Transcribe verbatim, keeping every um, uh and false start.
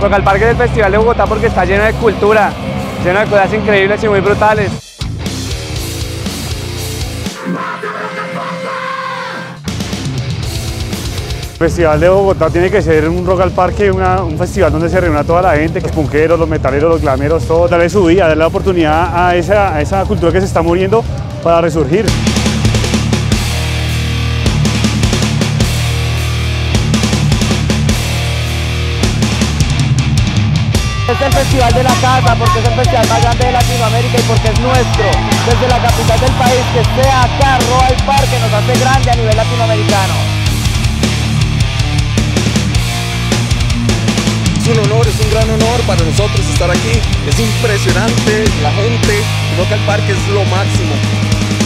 Rock al Parque del Festival de Bogotá porque está lleno de cultura, lleno de cosas increíbles y muy brutales. El Festival de Bogotá tiene que ser un Rock al Parque, una, un festival donde se reúna toda la gente, que es punqueros, los metaleros, los glameros, todo, darle su vida, darle la oportunidad a esa, a esa cultura que se está muriendo para resurgir. Es el festival de la casa porque es el festival más grande de Latinoamérica y porque es nuestro. Desde la capital del país, que sea acá, Rock al Parque nos hace grande a nivel latinoamericano. Es un honor, es un gran honor para nosotros estar aquí. Es impresionante, la gente, Rock al Parque es lo máximo.